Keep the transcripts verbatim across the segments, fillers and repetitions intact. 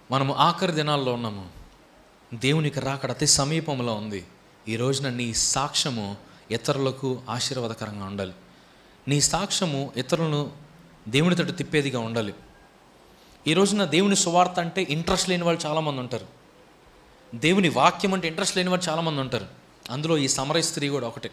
మనము ఆఖరి దినాల్లో ఉన్నాము. దేవునికి రాకడ అతి సమీపంలో ఉంది. ఈ రోజున నీ సాక్ష్యము ఇతరులకు ఆశీర్వాదకరంగా ఉండాలి. నీ సాక్ష్యము ఇతరులను దేవుని తట్టు తిప్పేదిగా ఉండాలి. ఈ రోజున దేవుని సువార్త అంటే ఇంట్రెస్ట్ లేని వాళ్ళు చాలామంది ఉంటారు. దేవుని వాక్యం అంటే ఇంట్రెస్ట్ లేని వాళ్ళు చాలామంది ఉంటారు. అందులో ఈ సమరయ స్త్రీ కూడా ఒకటే.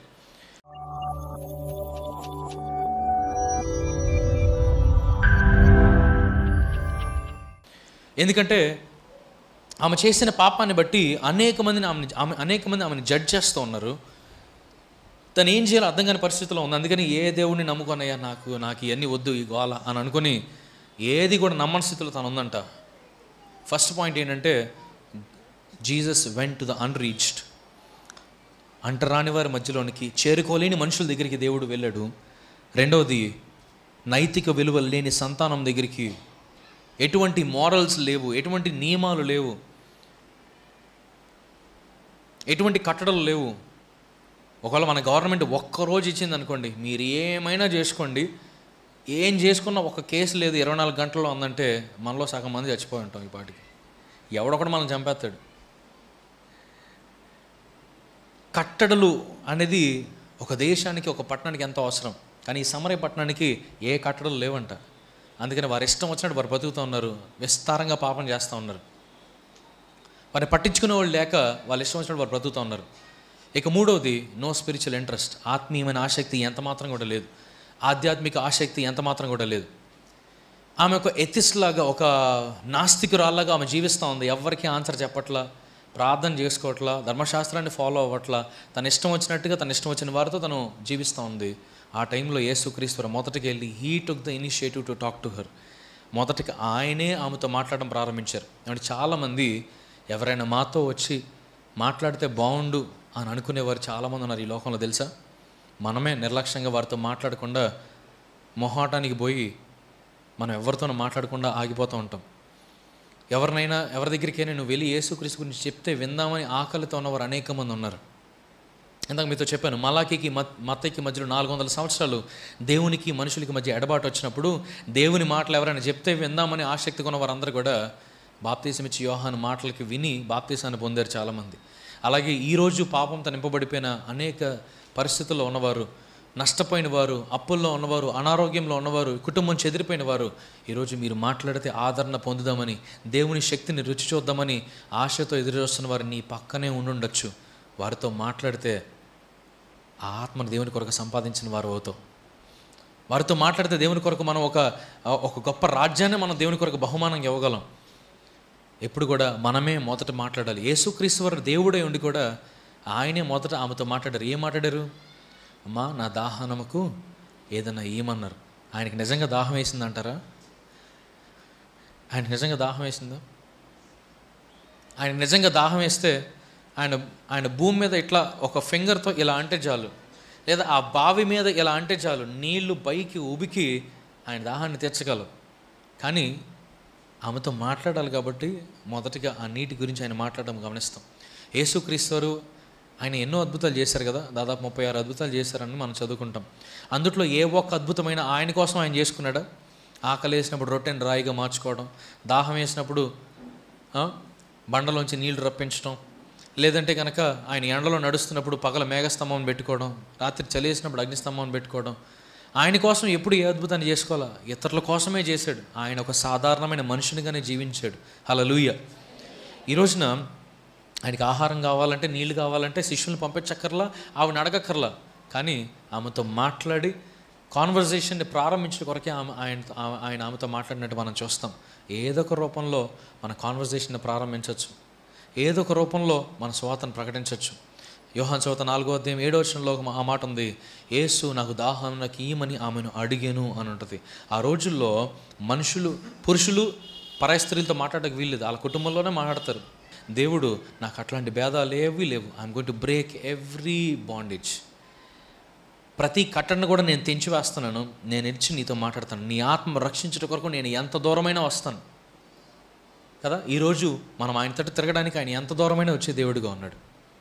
ఎందుకంటే ఆమె చేసిన పాపాన్ని బట్టి అనేక మందిని ఆమె ఆమె అనేక మంది ఆమెను జడ్జ్ చేస్తూ ఉన్నారు. తను ఏం చేయాలో అర్థం కాని పరిస్థితిలో ఉంది. అందుకని ఏ దేవుడిని నమ్ముకొనయ్యా, నాకు నాకు ఇవన్నీ వద్దు, ఈ గోల అని అనుకుని ఏది కూడా నమ్మని స్థితిలో తను ఉందంట. ఫస్ట్ పాయింట్ ఏంటంటే Jesus went to the unreached, అంటరాని వారి మధ్యలోనికి, చేరుకోలేని మనుషుల దగ్గరికి దేవుడు వెళ్ళాడు. రెండవది, నైతిక విలువలు లేని సంతానం దగ్గరికి. ఎటువంటి మోరల్స్ లేవు, ఎటువంటి నియమాలు లేవు, ఎటువంటి కట్టడలు లేవు. ఒకవేళ మన గవర్నమెంట్ ఒక్కరోజు ఇచ్చింది అనుకోండి, మీరు ఏమైనా చేసుకోండి, ఏం చేసుకున్నా ఒక కేసు లేదు, ఇరవై నాలుగు గంటల్లో ఉందంటే మనలో సగం మంది చచ్చిపోయి ఉంటాం. ఈ పాటికి ఎవడొకడు మనం చంపేస్తాడు. కట్టడలు అనేది ఒక దేశానికి, ఒక పట్టణానికి ఎంతో అవసరం. కానీ ఈ సమరయ పట్టణానికి ఏ కట్టడలు లేవంట. అందుకని వారి ఇష్టం వచ్చినట్టు వారు బతుకుతూ ఉన్నారు, విస్తారంగా పాపం చేస్తూ ఉన్నారు. వారిని పట్టించుకునే వాళ్ళు లేక వాళ్ళ ఇష్టం వచ్చినట్టు వారు బ్రతుకుతూ ఉన్నారు. ఇక మూడవది, నో స్పిరిచువల్ ఇంట్రెస్ట్. ఆత్మీయమైన ఆసక్తి ఎంత మాత్రం కూడా లేదు, ఆధ్యాత్మిక ఆసక్తి ఎంత మాత్రం కూడా లేదు. ఆమె ఒక ఎథిస్ట్ లాగా, ఒక నాస్తికురాల్లాగా ఆమె జీవిస్తూ ఉంది. ఎవరికి ఆన్సర్ చెప్పట్లా, ప్రార్థన చేసుకోవట్లా, ధర్మశాస్త్రాన్ని ఫాలో అవ్వట్లా, తన ఇష్టం వచ్చినట్టుగా తన ఇష్టం వచ్చిన వారితో తను జీవిస్తూ ఉంది. ఆ టైంలో యేసుక్రీస్తు మొదటికి వెళ్ళి he took the initiative to talk to her. మొదటికి ఆయనే ఆమెతో మాట్లాడడం ప్రారంభించారు. అంటే చాలామంది ఎవరైనా మాతో వచ్చి మాట్లాడితే బాగుండు అని అనుకునేవారు చాలామంది ఉన్నారు ఈ లోకంలో, తెలుసా? మనమే నిర్లక్ష్యంగా వారితో మాట్లాడకుండా మొహాటానికి పోయి మనం ఎవరితోనూ మాట్లాడకుండా ఆగిపోతూ ఉంటాం. ఎవరినైనా ఎవరి దగ్గరికైనా నువ్వు వెళ్ళి యేసుక్రీస్తు గురించి చెప్తే విందామని ఆకలితో ఉన్నవారు అనేక మంది ఉన్నారు. ఇందాక మీతో చెప్పాను, మలాకీకి మత్తయికి మధ్యలో నాలుగు వందల సంవత్సరాలు దేవునికి మనుషులకి మధ్య ఎడబాటు వచ్చినప్పుడు దేవుని మాటలు ఎవరైనా చెప్తే విందామని ఆసక్తి కొన్న వారందరూ కూడా బాప్తీసం ఇచ్చి యోహాను మాటలకి విని బాప్తీసాన్ని పొందారు చాలామంది. అలాగే ఈరోజు పాపంతో నింపబడిపోయిన అనేక పరిస్థితుల్లో ఉన్నవారు, నష్టపోయిన వారు, అప్పుల్లో ఉన్నవారు, అనారోగ్యంలో ఉన్నవారు, కుటుంబం చెదిరిపోయిన వారు, ఈరోజు మీరు మాట్లాడితే ఆదరణ పొందుదామని, దేవుని శక్తిని రుచి చూద్దామని ఆశతో ఎదురు చూస్తున్న వారు నీ పక్కనే ఉండుండొచ్చు. వారితో మాట్లాడితే ఆ ఆత్మను దేవుని కొరకు సంపాదించిన వారు అవుతాం. వారితో మాట్లాడితే దేవుని కొరకు మనం ఒక ఒక గొప్ప రాజ్యాన్ని మనం దేవుని కొరకు బహుమానంగా ఇవ్వగలం. ఎప్పుడు కూడా మనమే మొదట మాట్లాడాలి. యేసుక్రీస్తు వారు దేవుడే ఉండి కూడా ఆయనే మొదట ఆమెతో మాట్లాడారు. ఏం మాట్లాడారు? అమ్మా, నా దాహనముకు ఏదన్నా ఏమన్నారు. ఆయనకి నిజంగా దాహం వేసిందంటారా? ఆయనకి నిజంగా దాహం వేసిందా? ఆయనకి నిజంగా దాహం వేస్తే ఆయన ఆయన భూమి మీద ఇట్లా ఒక ఫింగర్తో ఇలా అంటే చాలు, లేదా ఆ బావి మీద ఇలా అంటే చాలు, నీళ్లు పైకి ఉబికి ఆయన దాహాన్ని తీర్చగలరు. కానీ ఆమెతో మాట్లాడాలి కాబట్టి మొదటిగా ఆ నీటి గురించి ఆయన మాట్లాడడం గమనిస్తాం. యేసుక్రీస్తు వారు ఆయన ఎన్నో అద్భుతాలు చేశారు కదా, దాదాపు ముప్పై ఆరు అద్భుతాలు చేశారని మనం చదువుకుంటాం. అందుట్లో ఏ ఒక్క అద్భుతమైన ఆయన కోసం ఆయన చేసుకున్నాడా? ఆకలి వేసినప్పుడు రొట్టెని రాయిగా మార్చుకోవడం, దాహం వేసినప్పుడు బండలోంచి నీళ్లు రప్పించడం, లేదంటే కనుక ఆయన ఎండలో నడుస్తున్నప్పుడు పగల మేఘస్తంభం పెట్టుకోవడం, రాత్రి చలేసినప్పుడు అగ్నిస్తంభం పెట్టుకోవడం. ఆయన కోసం ఎప్పుడు ఏ అద్భుతాన్ని చేసుకోవాలా? ఇతరుల కోసమే చేశాడు. ఆయన ఒక సాధారణమైన మనుషునిగానే జీవించాడు. హల్లెలూయా. ఈ రోజున ఆయనకి ఆహారం కావాలంటే, నీళ్లు కావాలంటే శిష్యులను పంపించక్కర్లా, ఆవిడని అడగక్కర్లా. కానీ ఆమెతో మాట్లాడి కాన్వర్జేషన్ని ప్రారంభించిన కొరకే ఆమె ఆయన ఆయన ఆమెతో మాట్లాడినట్టు మనం చూస్తాం. ఏదో ఒక రూపంలో మన కాన్వర్జేషన్ని ప్రారంభించవచ్చు, ఏదో ఒక రూపంలో మన సువార్తను ప్రకటించవచ్చు. యోహాను సువార్త నాలుగో అధ్యాయం ఏడో వచనంలో ఆ మాట ఉంది, యేసు నాకు దాహం నాకు ఈమని ఆమెను అడిగాను అని ఉంటుంది. ఆ రోజుల్లో మనుషులు, పురుషులు పరాయి స్త్రీలతో మాట్లాడడానికి వీల్లేదు, వాళ్ళ కుటుంబంలోనే మాట్లాడతారు. దేవుడు నాకు అట్లాంటి భేదాలు ఏవీ లేవు, I'm going to break every bondage. ప్రతి కట్టను కూడా నేను తెంచి వేస్తున్నాను, నేను ఇచ్చి నీతో మాట్లాడతాను, నీ ఆత్మ రక్షించడం కొరకు నేను ఎంత దూరమైనా వస్తాను కదా. ఈరోజు మనం ఆయన తట్టు తిరగడానికి ఆయన ఎంత దూరమైనా వచ్చే దేవుడిగా ఉన్నాడు.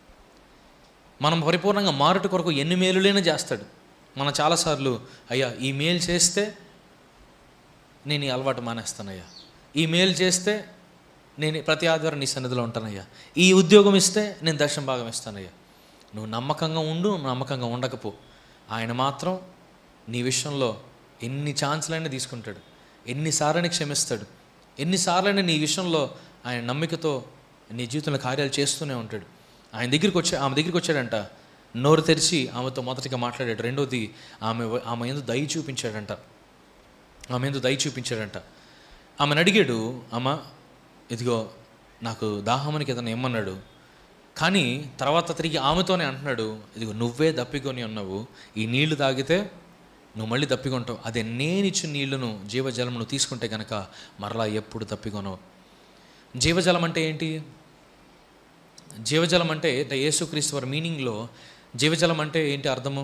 మనం పరిపూర్ణంగా మారుట కొరకు ఎన్ని మేలులైనా చేస్తాడు. మనం చాలాసార్లు అయ్యా ఈ మేలు చేస్తే నేను ఈ అలవాటు మానేస్తాను, అయ్యా ఈ మేలు చేస్తే నేను ప్రతి ఆదివారం నీ సన్నిధిలో ఉంటానయ్యా, ఈ ఉద్యోగం ఇస్తే నేను దశమ భాగం ఇస్తానయ్యా. నువ్వు నమ్మకంగా ఉండు, నమ్మకంగా ఉండకపో, ఆయన మాత్రం నీ విషయంలో ఎన్ని ఛాన్స్లైనా తీసుకుంటాడు, ఎన్నిసార్లని క్షమిస్తాడు, ఎన్నిసార్లైనా నీ విషయంలో ఆయన నమ్మికతో నీ జీవితంలో కార్యాలు చేస్తూనే ఉంటాడు. ఆయన దగ్గరికి వచ్చా ఆమె దగ్గరికి వచ్చాడంట, నోరు తెరిచి ఆమెతో మొదటిగా మాట్లాడాడు. రెండోది ఆమె ఆమె ఎందు దయ చూపించాడంట ఆమె ఎందు దయ చూపించాడంట ఆమెను అడిగాడు, అమ్మ ఇదిగో నాకు దాహమునికి ఏదైనా ఇమ్మన్నాడు. కానీ తర్వాత తిరిగి ఆమెతోనే అంటున్నాడు, ఇదిగో నువ్వే దప్పికొని ఉన్నావు, ఈ నీళ్లు తాగితే నువ్వు మళ్ళీ దప్పికొంటావు, అదే నేనిచ్చిన నీళ్లను జీవజలం నువ్వు తీసుకుంటే కనుక మరలా ఎప్పుడు దప్పికొనవు. జీవజలం అంటే ఏంటి? జీవజలం అంటే యేసుక్రీస్తు వారి మీనింగ్లో జీవజలం అంటే ఏంటి అర్థము?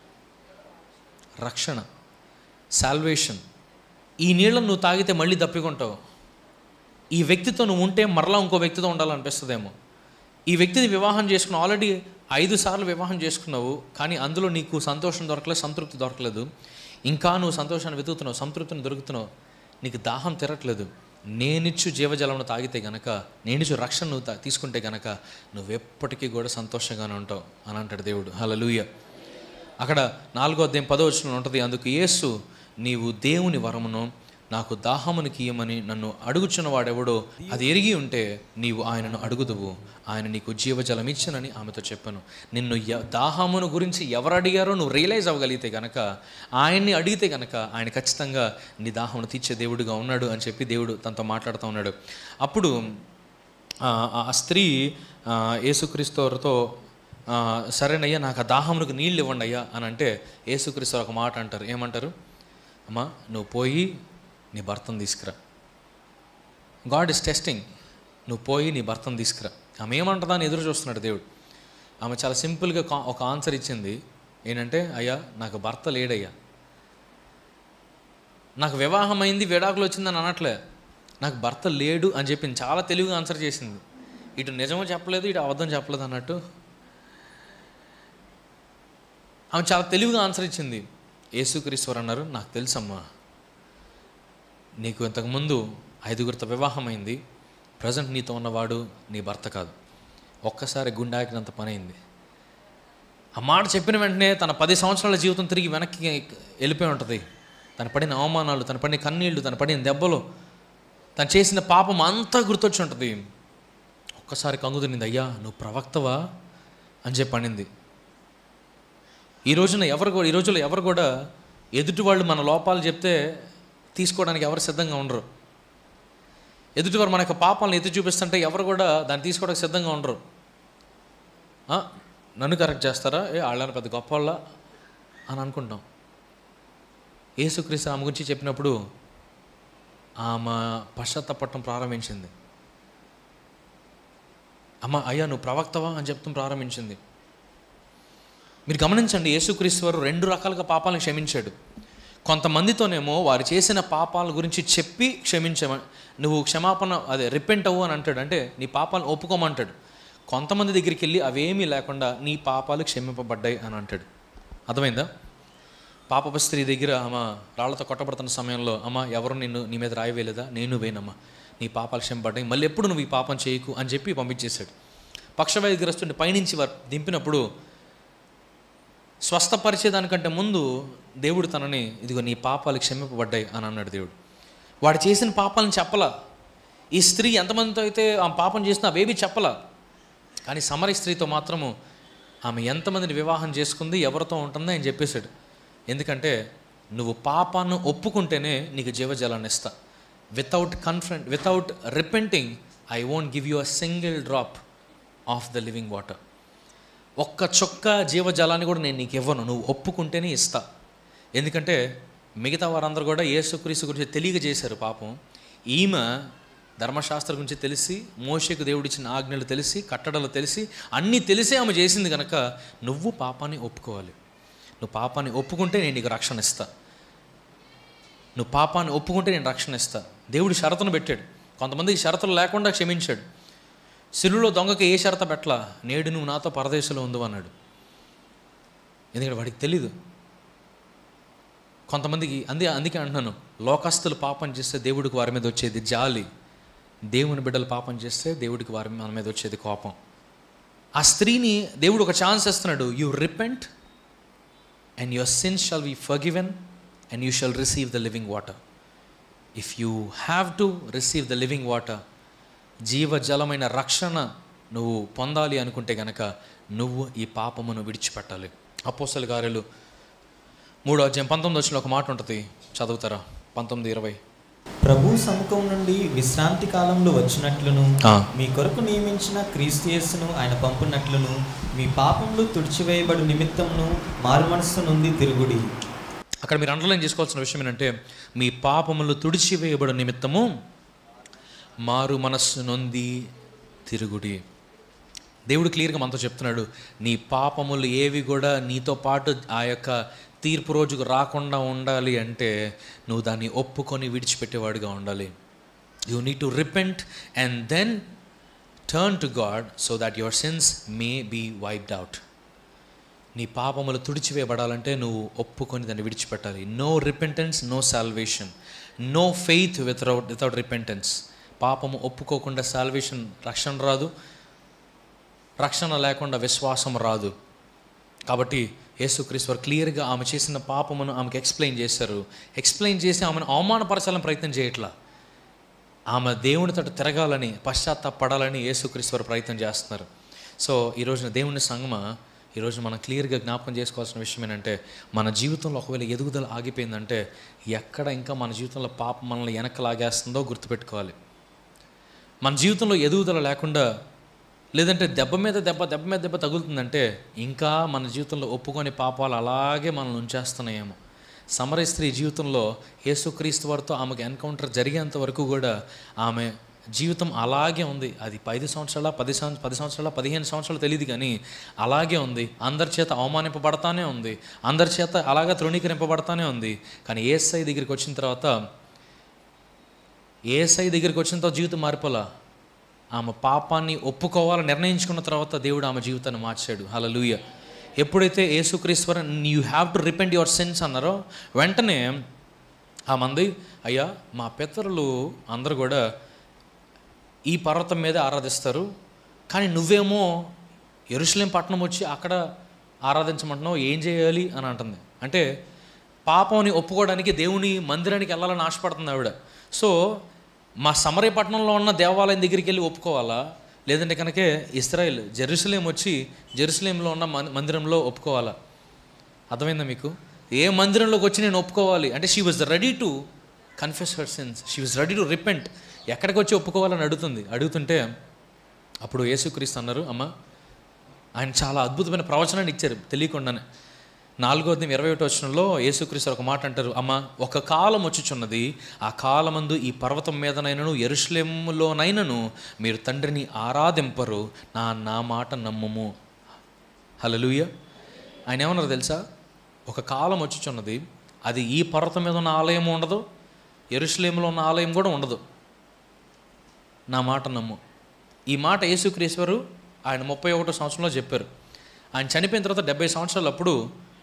రక్షణ, సాల్వేషన్. ఈ నీళ్ళను నువ్వు తాగితే మళ్ళీ దప్పికొంటావు. ఈ వ్యక్తితో నువ్వు ఉంటే మరలా ఇంకో వ్యక్తితో ఉండాలనిపిస్తుందేమో. ఈ వ్యక్తిని వివాహం చేసుకున్నావు, ఆల్రెడీ ఐదు సార్లు వివాహం చేసుకున్నావు, కానీ అందులో నీకు సంతోషం దొరకలేదు, సంతృప్తి దొరకలేదు. ఇంకా నువ్వు సంతోషాన్ని వెతుకుతున్నావు, సంతృప్తిని దొరుకుతున్నావు, నీకు దాహం తిరగట్లేదు. నేనిచ్చు జీవజలంను తాగితే గనక, నేనిచ్చు రక్షణ నువ్వు తీసుకుంటే గనక నువ్వెప్పటికీ కూడా సంతోషంగానే ఉంటావు అని అంటాడు దేవుడు. హల్లెలూయా. అక్కడ నాలుగో అధ్యాయం పదో వచనంలో ఉంటుంది, అందుకు యేసు, నీవు దేవుని వరమును నాకు దాహమును కీయమని నన్ను అడుగుచున్న వాడెవడో అది ఎరిగి ఉంటే నీవు ఆయనను అడుగుదువు, ఆయన నీకు జీవజలం ఇచ్చనని ఆమెతో చెప్పాను. నిన్ను దాహమును గురించి ఎవరు అడిగారో నువ్వు రియలైజ్ అవ్వగలిగితే కనుక, ఆయన్ని అడిగితే కనుక ఆయన ఖచ్చితంగా నీ దాహమును తీర్చే దేవుడిగా ఉన్నాడు అని చెప్పి దేవుడు తనతో మాట్లాడుతూ ఉన్నాడు. అప్పుడు ఆ స్త్రీ యేసుక్రీస్తుతో, సరేనయ్యా నాకు ఆ దాహమునకు నీళ్ళు ఇవ్వండి అయ్యా అని అంటే, యేసుక్రీస్తు ఒక మాట అంటారు, ఏమంటారు? అమ్మా నువ్వు పోయి నీ భర్తను తీసుకురా. God is testing. నువ్వు పోయి నీ భర్తను తీసుకురా. ఆమె ఏమంటుందా అని ఎదురు చూస్తున్నాడు దేవుడు. ఆమె చాలా సింపుల్గా ఒక ఆన్సర్ ఇచ్చింది, ఏంటంటే, అయ్యా నాకు భర్త లేడయ్యా, నాకు వివాహం అయింది విడాకులు వచ్చిందని అనట్లే, నాకు భర్త లేడు అని చెప్పింది. చాలా తెలివిగా ఆన్సర్ చేసింది. ఇటు నిజమో చెప్పలేదు, ఇటు అబద్ధం చెప్పలేదు అన్నట్టు ఆమె చాలా తెలివిగా ఆన్సర్ ఇచ్చింది. యేసుక్రీస్తు అన్నారు, నాకు తెలుసమ్మా, నీకు ఇంతకుముందు ఐదుగురితో వివాహం అయింది, ప్రజెంట్ నీతో ఉన్నవాడు నీ భర్త కాదు. ఒక్కసారి గుండాకినంత పని అయింది. ఆ మాట చెప్పిన వెంటనే తన పది సంవత్సరాల జీవితం తిరిగి వెనక్కి వెళ్ళిపోయి ఉంటుంది. తను పడిన అవమానాలు, తను పడిన కన్నీళ్లు, తను పడిన దెబ్బలు, తను చేసిన పాపం అంతా గుర్తొచ్చి ఉంటుంది. ఒక్కసారి కంగుదిరింది, అయ్యా నువ్వు ప్రవక్తవా అని చెప్పి అనింది. ఈ రోజున ఎవరు కూడా ఈ రోజుల్లో ఎవరు కూడా ఎదుటి వాళ్ళు మన లోపాలు చెప్తే తీసుకోవడానికి ఎవరు సిద్ధంగా ఉండరు. ఎదుటివారు మన యొక్క పాపాలను ఎత్తి చూపిస్తుంటే ఎవరు కూడా దాన్ని తీసుకోవడానికి సిద్ధంగా ఉండరు. నన్ను కరెక్ట్ చేస్తారా, ఏ వాళ్ళని పెద్ద గొప్ప వాళ్ళ అని అనుకుంటాం. యేసుక్రీస్తు ఆమె గురించి చెప్పినప్పుడు ఆమె పశ్చాత్తాపడటం ప్రారంభించింది. అమ్మ అయ్యా నువ్వు ప్రవక్తవా అని చెప్తాం ప్రారంభించింది. మీరు గమనించండి, యేసుక్రీస్తు వారు రెండు రకాలుగా పాపాలను క్షమించాడు. కొంతమందితోనేమో వారు చేసిన పాపాల గురించి చెప్పి క్షమించమని, నువ్వు క్షమాపణ అదే రిపెంట్ అవ్వు అని అంటాడు, అంటే నీ పాపాలను ఒప్పుకోమంటాడు. కొంతమంది దగ్గరికి వెళ్ళి అవేమీ లేకుండా నీ పాపాలు క్షమింపబడ్డాయి అని అంటాడు. అర్థమైందా? పాపపు స్త్రీ దగ్గర అమ్మ రాళ్లతో కొట్టబడుతున్న సమయంలో, అమ్మ ఎవరు నిన్ను నీ మీద రాయి వేయలేదా? నేను వేయనమ్మా, నీ పాపాలు క్షమింపబడ్డాయి, మళ్ళీ ఎప్పుడు నువ్వు ఈ పాపం చేయకు అని చెప్పి పంపించేశాడు. పక్షవాయుగ్రస్తుని పైనుంచి వారు దింపినప్పుడు స్వస్థపరిచేదానికంటే ముందు దేవుడు తనని, ఇదిగో నీ పాపాలు క్షమింపబడ్డాయి అని అన్నాడు దేవుడు. వాడు చేసిన పాపాలను చెప్పలా. ఈ స్త్రీ ఎంతమందితో అయితే ఆ పాపం చేసినా అవేవి చెప్పలా. కానీ సమరీ స్త్రీతో మాత్రము ఆమె ఎంతమందిని వివాహం చేసుకుంది, ఎవరితో ఉంటుందో ఆయన చెప్పేశాడు. ఎందుకంటే నువ్వు పాపాన్ని ఒప్పుకుంటేనే నీకు జీవజలాన్ని ఇస్తా. Without confront without repenting I won't give you a single drop of the living water. ఒక్క చొక్క జీవజలాన్ని కూడా నేను నీకు ఇవ్వను, నువ్వు ఒప్పుకుంటేనే ఇస్తా. ఎందుకంటే మిగతా వారందరూ కూడా యేసుక్రీస్తు గురించి తెలియజేశారు పాపం. ఈమె ధర్మశాస్త్రం గురించి తెలిసి, మోషేకు దేవుడిచ్చిన ఆజ్ఞలు తెలిసి, కట్టడలు తెలిసి, అన్నీ తెలిసే ఆమె చేసింది కనుక నువ్వు పాపాన్ని ఒప్పుకోవాలి. నువ్వు పాపాన్ని ఒప్పుకుంటే నేను నీకు రక్షణ ఇస్తా. నువ్వు పాపాన్ని ఒప్పుకుంటే నేను రక్షణ ఇస్తా. దేవుడు షరతును పెట్టాడు. కొంతమందికి షరతులు లేకుండా క్షమించాడు. సిలువలో దొంగకి ఏ షరత పెట్టలా, నేడు నువ్వు నాతో పరదేశంలో ఉండు అన్నాడు. ఎందుకంటే వాడికి తెలీదు. కొంతమందికి అందే అందుకే అంటున్నాను, లోకస్తులు పాపం చేస్తే దేవుడికి వారి మీద వచ్చేది జాలి, దేవుని బిడ్డలు పాపం చేస్తే దేవుడికి వారి మన మీద వచ్చేది కోపం. ఆ స్త్రీని దేవుడు ఒక ఛాన్స్ ఇస్తున్నాడు. You repent and your sins shall be forgiven and you shall receive the living water. If you have to receive the living water, జీవజలమైన రక్షణ నువ్వు పొందాలి అనుకుంటే గనక నువ్వు ఈ పాపమును విడిచిపెట్టాలి. అపోస్తల కార్యాలు మూడో అధ్యాయం పంతొమ్మిది వచ్చిన ఒక మాట ఉంటుంది, చదువుతారా? పంతొమ్మిది ఇరవై. ప్రభు సముఖం నుండి విశ్రాంతి కాలంలో వచ్చినట్లును మీ కొరకు నియమించిన క్రీస్తు యేసును ఆయన పంపునట్లును మీ పాపములు తుడిచివేయబడు నిమిత్తమును మారు మనస్సు నుండి తిరుగుడి. అక్కడ మీరు అండర్లైన్ చేసుకోవాల్సిన విషయం ఏంటంటే, మీ పాపములు తుడిచివేయబడు నిమిత్తము మారు మనస్సు నొంది తిరుగుడి. దేవుడు క్లియర్గా మనతో చెప్తున్నాడు, నీ పాపములు ఏవి కూడా నీతో పాటు ఆ యొక్క తీర్పు రోజుకు రాకుండా ఉండాలి అంటే నువ్వు దాన్ని ఒప్పుకొని విడిచిపెట్టేవాడిగా ఉండాలి. You need to repent and then turn to God so that your sins may be wiped out. నీ పాపములు తుడిచివేయబడాలంటే నువ్వు ఒప్పుకొని దాన్ని విడిచిపెట్టాలి. No repentance, no salvation. No faith without without repentance. పాపము ఒప్పుకోకుండా సాల్వేషన్, రక్షణ రాదు. రక్షణ లేకుండా విశ్వాసం రాదు. కాబట్టి యేసుక్రీస్తు వారు క్లియర్గా ఆమె చేసిన పాపమును ఆమెకు ఎక్స్ప్లెయిన్ చేశారు. ఎక్స్ప్లెయిన్ చేసి ఆమెను అవమానపరచాలని ప్రయత్నం చేయట్లా. ఆమె దేవుని తోటి తిరగాలని, పశ్చాత్తాపడాలని యేసుక్రీస్తు వారు ప్రయత్నం చేస్తున్నారు. సో ఈ రోజున దేవుని సంగమ, ఈరోజు మనం క్లియర్గా జ్ఞాపకం చేసుకోవాల్సిన విషయం ఏంటంటే, మన జీవితంలో ఒకవేళ ఎదుగుదల ఆగిపోయిందంటే ఎక్కడ ఇంకా మన జీవితంలో పాపం మనల్ని వెనక్కి లాగేస్తుందో గుర్తుపెట్టుకోవాలి. మన జీవితంలో ఎదుగుదల లేకుండా, లేదంటే దెబ్బ మీద దెబ్బ దెబ్బ మీద దెబ్బ తగులుతుందంటే ఇంకా మన జీవితంలో ఒప్పుకొని పాపాలు అలాగే మనల్ని ఉంచేస్తున్నాయేమో. సమరయ స్త్రీ జీవితంలో యేసుక్రీస్తు వారితో ఆమెకు ఎన్కౌంటర్ జరిగేంత వరకు కూడా ఆమె జీవితం అలాగే ఉంది. అది ఐదు సంవత్సరాల పది సంవత్సరాల పది సంవత్సరాల పదిహేను సంవత్సరాలు తెలియదు, కానీ అలాగే ఉంది. అందరి చేత అవమానింపబడతానే ఉంది, అందరి చేత అలాగే తృణీకరింపబడతానే ఉంది. కానీ యేసయ్య దగ్గరికి వచ్చిన తర్వాత యేసయ్య దగ్గరికి వచ్చిన తర్వాత జీవితం మారిపోలా. ఆమె పాపాన్ని ఒప్పుకోవాలని నిర్ణయించుకున్న తర్వాత దేవుడు ఆమె జీవితాన్ని మార్చాడు. హల్లెలూయా. ఎప్పుడైతే యేసుక్రీస్తు you have to repent your sins అన్నారో వెంటనే ఆ మంది, అయ్యా మా పితరులు అందరూ కూడా ఈ పర్వతం మీద ఆరాధిస్తారు, కానీ నువ్వేమో యెరూషలేం పట్టణం వచ్చి అక్కడ ఆరాధించమంటున్నావు, ఏం చేయాలి అని అంటుంది. అంటే పాపంని ఒప్పుకోవడానికి దేవుని మందిరానికి వెళ్ళాలని ఆశపడుతుంది ఆవిడ. సో మా సమరయ పట్టణంలో ఉన్న దేవాలయం దగ్గరికి వెళ్ళి ఒప్పుకోవాలా, లేదంటే కనుక ఇశ్రాయేల్ జెరూసలేం వచ్చి జెరూసలేంలో ఉన్న మందిరంలో ఒప్పుకోవాలా? అర్థమైందా మీకు? ఏ మందిరంలోకి వచ్చి నేను ఒప్పుకోవాలి అంటే she was ready to confess her sins, she was ready to repent. ఎక్కడికి వచ్చి ఒప్పుకోవాలని అడుగుతుంది. అడుగుతుంటే అప్పుడు యేసుక్రీస్తు అన్నారు, అమ్మ, ఆయన చాలా అద్భుతమైన ప్రవచనాన్ని ఇచ్చారు తెలియకుండానే. నాలుగో అధ్యాయం ఇరవై ఒకటో వచనంలో యేసుక్రీస్తు ఒక మాట అంటారు, అమ్మ, ఒక కాలం వచ్చుచున్నది, ఆ కాలమందు ఈ పర్వతం మీదనైనను యెరూషలేములోనైనను మీరు తండ్రిని ఆరాధింపరు, నా నా మాట నమ్ముము. హల్లెలూయా. ఆయన ఏమన్నారు తెలుసా? ఒక కాలం వచ్చుచున్నది, అది ఈ పర్వతం మీద ఉన్న ఆలయం ఉండదు, యెరూషలేములో ఉన్న ఆలయం కూడా ఉండదు, నా మాట నమ్ము. ఈ మాట యేసుక్రీస్తు ఆయన ముప్పై ఒకటో సంవత్సరంలో చెప్పారు. ఆయన చనిపోయిన తర్వాత డెబ్బై సంవత్సరాలప్పుడు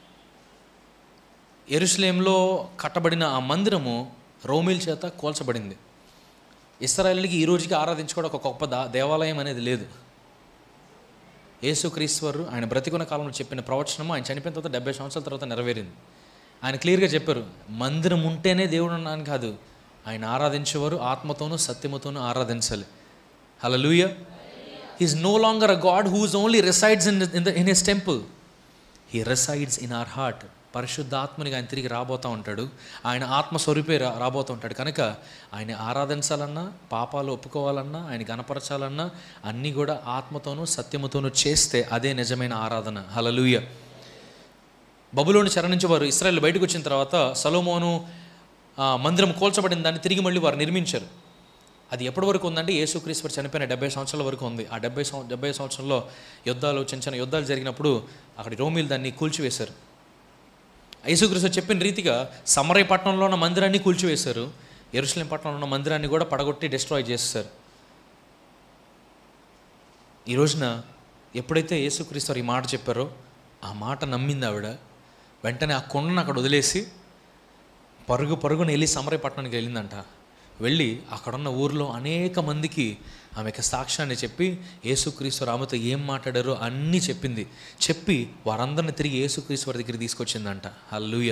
యెరూషలేంలో కట్టబడిన ఆ మందిరము రోమీల చేత కూల్చబడింది. ఇశ్రాయేలుకి ఈ రోజుకి ఆరాధించుకోవడం ఒక గొప్ప దా దేవాలయం అనేది లేదు. యేసుక్రీస్తు వారు ఆయన బ్రతికున్న కాలంలో చెప్పిన ప్రవచనము ఆయన చనిపోయిన తర్వాత డెబ్బై సంవత్సరాల తర్వాత నెరవేరింది. ఆయన క్లియర్గా చెప్పారు, మందిరం ఉంటేనే దేవుడు అన్నాను కాదు, ఆయన ఆరాధించేవారు ఆత్మతోనూ సత్యముతోనూ ఆరాధించాలి. Hallelujah. He is no longer a God who is only resides in in the in his temple. He resides in our heart. పరిశుద్ధాత్మనిగా ఆయన తిరిగి రాబోతూ ఉంటాడు. ఆయన ఆత్మస్వరూపే రా రాబోతూ ఉంటాడు. కనుక ఆయన ఆరాధించాలన్నా, పాపాలు ఒప్పుకోవాలన్నా, ఆయన గణపరచాలన్నా అన్నీ కూడా ఆత్మతోనూ సత్యముతోనూ చేస్తే అదే నిజమైన ఆరాధన. హల్లెలూయా. బబులోను చెర నుంచి వారు ఇశ్రాయేలు బయటకు వచ్చిన తర్వాత సొలొమోను మందిరం కూల్చబడిన దాన్ని తిరిగి మళ్ళీ వారు నిర్మించారు. అది ఎప్పటి వరకు ఉందంటే యేసుక్రీస్తు వారు చనిపోయిన డెబ్బై సంవత్సరాల వరకు ఉంది. ఆ డెబ్బై సంవ డెబ్బై సంవత్సరంలో యుద్ధాలు, చిన్న చిన్న యుద్ధాలు జరిగినప్పుడు అక్కడ రోమీలు దాన్ని కూల్చివేశారు. యేసుక్రీస్తు చెప్పిన రీతిగా సమరయ పట్టణంలో ఉన్న మందిరాన్ని కూల్చివేశారు, యెరూషలేం పట్టణంలో ఉన్న మందిరాన్ని కూడా పడగొట్టి డిస్ట్రాయ్ చేస్తారు. ఈ రోజున ఎప్పుడైతే యేసుక్రీస్తు వారు ఈ మాట చెప్పారో ఆ మాట నమ్మింది ఆవిడ. వెంటనే ఆ కొండను అక్కడ వదిలేసి పరుగు పరుగున వెళ్ళి సమరయ పట్టణానికి వెళ్ళిందంట. వెళ్ళి అక్కడున్న ఊరిలో అనేక మందికి ఆమెకు సాక్ష్యాన్ని చెప్పి యేసుక్రీస్తు ఆమెతో ఏం మాట్లాడారో అన్నీ చెప్పింది. చెప్పి వారందరిని తిరిగి యేసుక్రీస్తు వారి దగ్గర తీసుకొచ్చిందంట. హల్లెలూయా.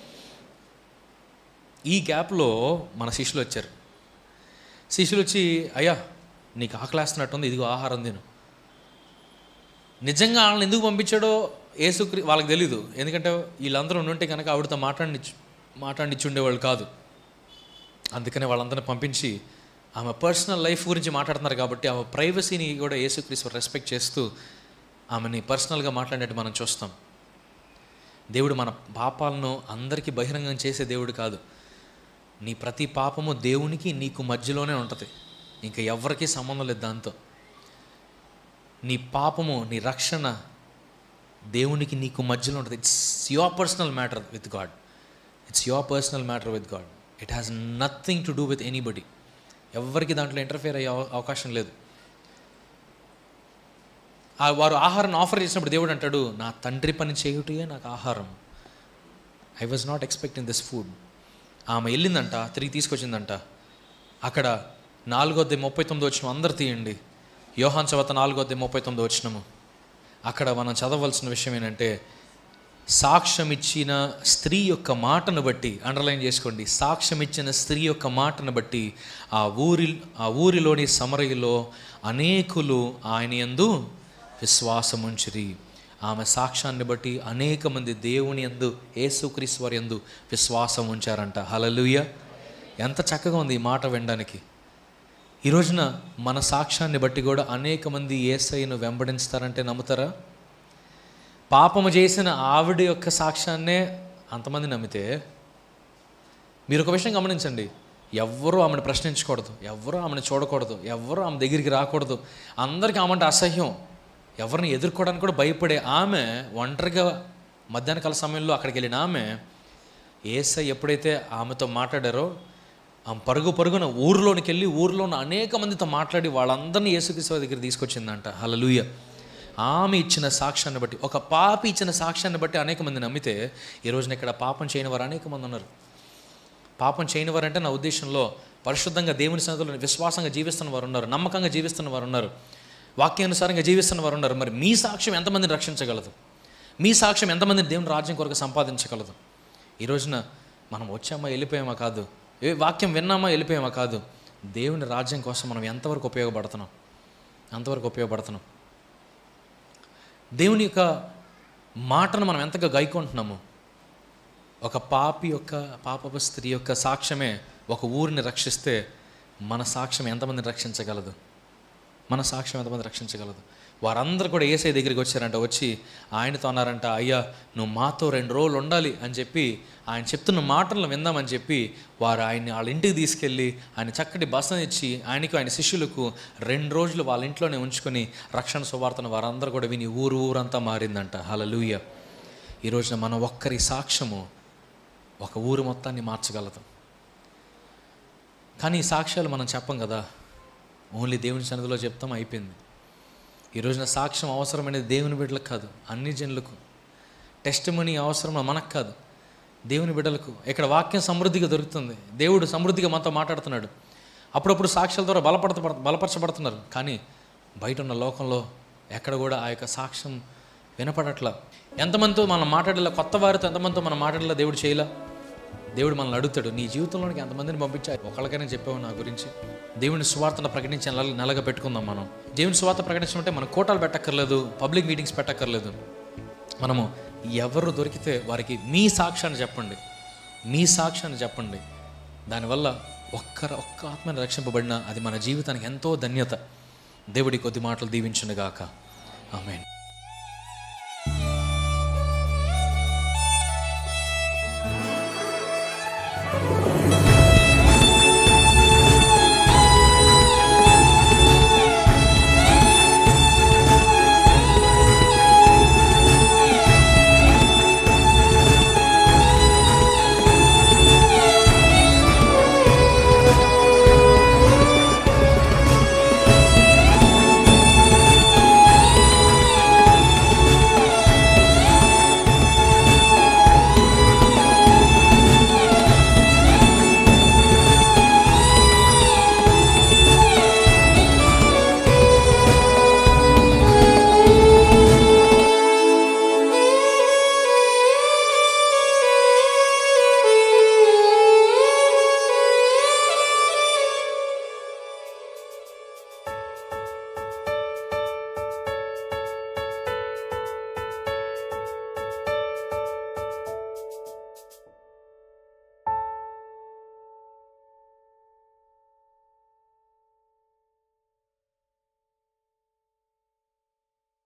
ఈ గ్యాప్లో మన శిష్యులు వచ్చారు. శిష్యులు వచ్చి, అయ్యా నీకు ఆకలేస్తున్నట్టుంది, ఇదిగో ఆహారం తిను. నిజంగా వాళ్ళని ఎందుకు పంపించాడో యేసుక్రీ వాళ్ళకి తెలీదు. ఎందుకంటే వీళ్ళందరూ ఉంటే కనుక ఆవిడతో మాట్లాడి మాట్లాడిచ్చి ఉండేవాళ్ళు కాదు. అందుకనే వాళ్ళందరినీ పంపించి ఆమె పర్సనల్ లైఫ్ గురించి మాట్లాడుతున్నారు కాబట్టి ఆమె ప్రైవసీని కూడా యేసుక్రీస్తు రెస్పెక్ట్ చేస్తూ ఆమెని పర్సనల్గా మాట్లాడినట్టు మనం చూస్తాం. దేవుడు మన పాపాలను అందరికీ బహిరంగం చేసే దేవుడు కాదు. నీ ప్రతి పాపము దేవునికి నీకు మధ్యలోనే ఉంటుంది, ఇంకా ఎవరికీ సంబంధం లేదు దాంతో. నీ పాపము నీ రక్షణ దేవునికి నీకు మధ్యలో ఉంటుంది. It's your personal matter with God. It's your personal matter with God. It has nothing to do with anybody. ఎవరికి దాంట్లో ఇంటర్ఫియర్ అయ్యే అవకాశం లేదు. వారు ఆహారాన్ని ఆఫర్ చేసినప్పుడు దేవుడు అంటాడు, నా తండ్రి పని చేయుటయే నాకు ఆహారం. I was not expecting this food. ఆమె వెళ్ళిందంట, తిరిగి తీసుకొచ్చిందంట. అక్కడ నాలుగోది ముప్పై తొమ్మిది వచ్చిన అందరు తీయండి. యోహాను సువార్త నాలుగోది ముప్పై తొమ్మిది వచ్చినము. అక్కడ మనం చదవలసిన విషయం ఏంటంటే, సాక్ష్యం ఇచ్చిన స్త్రీ యొక్క మాటను బట్టి, అండర్లైన్ చేసుకోండి, సాక్ష్యం ఇచ్చిన స్త్రీ యొక్క మాటను బట్టి ఆ ఊరి ఆ ఊరిలోని సమరయులో అనేకులు ఆయన యందు విశ్వాసం ఉంచిరి. ఆమె సాక్ష్యాన్ని బట్టి అనేక మంది దేవుని యందు యేసుక్రీస్తు వారి యందు విశ్వాసం ఉంచారంట. హల్లెలూయా. ఎంత చక్కగా ఉంది ఈ మాట వినడానికి. ఈ రోజున మన సాక్ష్యాన్ని బట్టి కూడా అనేక మంది యేసయ్యను వెంబడిస్తారంటే నమ్ముతారా? పాపము చేసిన ఆవిడ యొక్క సాక్ష్యాన్నే అంతమంది నమ్మితే, మీరు ఒక విషయం గమనించండి, ఎవ్వరూ ఆమెను ప్రశ్నించకూడదు, ఎవ్వరూ ఆమెను చూడకూడదు, ఎవ్వరూ ఆమె దగ్గరికి రాకూడదు. అందరికీ ఆమె అసహ్యం, ఎవరిని ఎదుర్కోవడానికి కూడా భయపడే ఆమె ఒంటరిగా మధ్యాహ్న కాల సమయంలో అక్కడికి వెళ్ళిన ఆమె యేసయ్య ఎప్పుడైతే ఆమెతో మాట్లాడారో ఆమె పరుగు పరుగున ఊరిలోనికి వెళ్ళి ఊరిలో ఉన్న అనేక మందితో మాట్లాడి వాళ్ళందరినీ యేసుక్రీస్తు దగ్గర తీసుకొచ్చిందంట. హల్లెలూయా. ఆమె ఇచ్చిన సాక్ష్యాన్ని బట్టి, ఒక పాపి ఇచ్చిన సాక్ష్యాన్ని బట్టి అనేక మంది నమ్మితే, ఈ రోజున ఇక్కడ పాపం చేయని వారు అనేక మంది ఉన్నారు. పాపం చేయని వారు అంటే నా ఉద్దేశంలో పరిశుద్ధంగా దేవుని సన్నిధిలో విశ్వాసంగా జీవిస్తున్న వారు ఉన్నారు, నమ్మకంగా జీవిస్తున్న వారు ఉన్నారు, వాక్యానుసారంగా జీవిస్తున్న వారు ఉన్నారు. మరి మీ సాక్ష్యం ఎంతమందిని రక్షించగలదు? మీ సాక్ష్యం ఎంతమందిని దేవుని రాజ్యం కొరకు సంపాదించగలదు? ఈ రోజున మనం వచ్చామా వెళ్ళిపోయామా కాదు, ఏ వాక్యం విన్నామా వెళ్ళిపోయామా కాదు, దేవుని రాజ్యం కోసం మనం ఎంతవరకు ఉపయోగపడుతున్నాం, అంతవరకు ఉపయోగపడుతున్నాం. దేవుని యొక్క మాటను మనం ఎంతగా గైకొంటున్నాము. ఒక పాపి యొక్క పాపపు స్త్రీ యొక్క సాక్ష్యమే ఒక ఊరిని రక్షిస్తే మన సాక్ష్యం ఎంతమందిని రక్షించగలదు? మన సాక్ష్యం ఎంతమంది రక్షించగలదు? వారందరూ కూడా యేసయ్య దగ్గరికి వచ్చారంట. వచ్చి ఆయనతో అన్నారంట, అయ్యా నువ్వు మాతో రెండు రోజులు ఉండాలి అని చెప్పి ఆయన చెప్తున్న మాటలను విందామని చెప్పి వారు ఆయన్ని వాళ్ళ ఇంటికి తీసుకెళ్ళి ఆయన చక్కటి బసను ఇచ్చి ఆయనకు ఆయన శిష్యులకు రెండు రోజులు వాళ్ళ ఇంట్లోనే ఉంచుకొని రక్షణ సువార్తను వారందరూ కూడా విని ఊరు ఊరంతా మారిందంట. హల్లెలూయా. ఈ రోజున మన ఒక్కరి సాక్ష్యము ఒక ఊరు మొత్తాన్ని మార్చగలదు. కానీ ఈ సాక్ష్యాలు మనం చెప్పం కదా, ఓన్లీ దేవుని సన్నిధిలో చెప్తాం, అయిపోయింది. ఈ రోజున సాక్ష్యం అవసరమైనది దేవుని బిడ్డలకు కాదు, అన్ని జనులకు. టెస్టిమనీ అవసరం మనకు కాదు, దేవుని బిడ్డలకు. ఇక్కడ వాక్యం సమృద్ధిగా దొరుకుతుంది, దేవుడు సమృద్ధిగా మనతో మాట్లాడుతున్నాడు. అప్పుడప్పుడు సాక్ష్యాల ద్వారా బలపడత బలపరచబడుతున్నారు. కానీ బయట ఉన్న లోకంలో ఎక్కడ కూడా ఆ యొక్క సాక్ష్యం వినపడట్లా. ఎంతమందితో మనం మాట్లాడేలా, కొత్త వారితో ఎంతమందితో మనం మాట్లాడేలా దేవుడు చేయలా. దేవుడు మనల్ని అడుగుతాడు, నీ జీవితంలోనికి ఎంతమందిని పంపించా, ఒకళ్ళకైనా చెప్పావు నా గురించి? దేవుని సువార్తను ప్రకటించే నెల నెలగా పెట్టుకుందాం. మనం దేవుని సువార్త ప్రకటించమంటే మనం కోటాలు పెట్టక్కర్లేదు, పబ్లిక్ మీటింగ్స్ పెట్టక్కర్లేదు. మనము ఎవరు దొరికితే వారికి మీ సాక్ష్యాన్ని చెప్పండి, మీ సాక్ష్యాన్ని చెప్పండి. దానివల్ల ఒక్కర ఒక్క ఆత్మని రక్షింపబడినా అది మన జీవితానికి ఎంతో ధన్యత. దేవుడి కొద్ది మాటలు దీవించునుగాక. ఆమేన్.